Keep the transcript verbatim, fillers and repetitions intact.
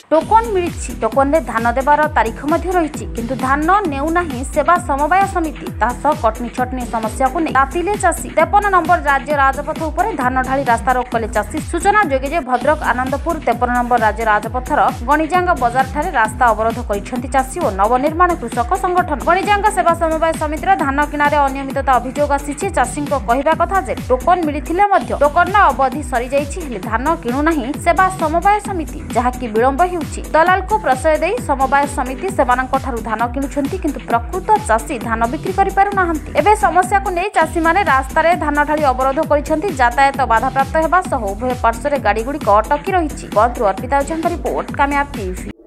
Token मिली token रे धान देवार तारीख मध्य रही किंतु धान नेउना सेवा समवाय समिति कटनी छटनी समस्या को तातिले चाषी तेपन नंबर राज्य राजपथ उपर धान ढाली रास्ता रोक कले चाषी। सूचना जोगे जे भद्रक आनंदपुर तेपन नंबर राज्य राजपथर गणिजांग बजार ठारे रास्ता अवरोध करिसेंती चाषी और नवनिर्माण कृषक संगठन। गणिजांग सेवा समवाय समितिर धान किणारे अनियमितता अभियोग आसीछि। चाषी कहवा कथा जे टोकन मिलिथिले मध्य टोकन अवधि सरी जाइछि हेले धान किणु नाही सेवा समवाय समिति जहाँकि विलंब हेउछि। दलाल को प्रश्रय दे समवाय समिति सेमानंक ठारु धान किणुछंती किंतु प्रकृत चाषी धान बिक्री करि पारु नाहंती। एबे समस्या को नै चाषी माने रास्ता रे धान ढाली अवरोध करिसेंती। यातायात बाधा प्राप्त हेबा सह उभय पार्श्व रे गाड़ी गुडी अटकी रहिछि। बंधु अर्पिता ओझाଙ୍କ रिपोर्ट कामयाब टीवी।